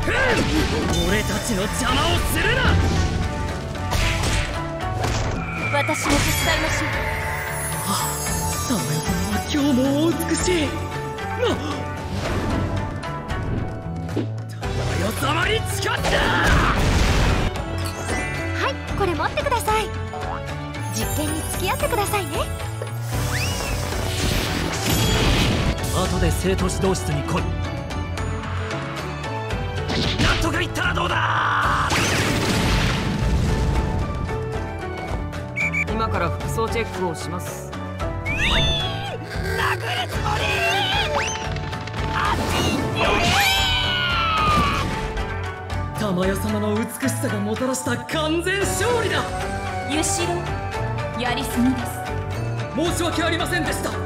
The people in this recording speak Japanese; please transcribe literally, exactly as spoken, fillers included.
俺たちの邪魔をするな。 私も手伝いましょう。 あ、玉代様は今日もお美しい。な玉代様に誓った。 はい、これ持ってください。実験に付き合ってくださいね。 後で生徒指導室に来い。なんとか言ったらどうだ。 今から服装チェックをします。 殴るつもり。あっち行って。玉代様の美しさがもたらした完全勝利だ。 ゆしろ、やりすぎです。 申し訳ありませんでした。